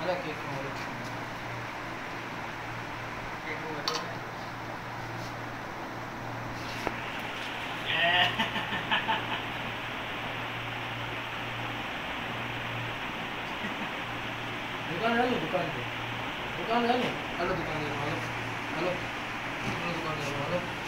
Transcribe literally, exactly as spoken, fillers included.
अरे केक खाओ केक वो तो दुकान है दुकान पे दुकान है हेलो दुकान है हेलो हेलो दुकान है हेलो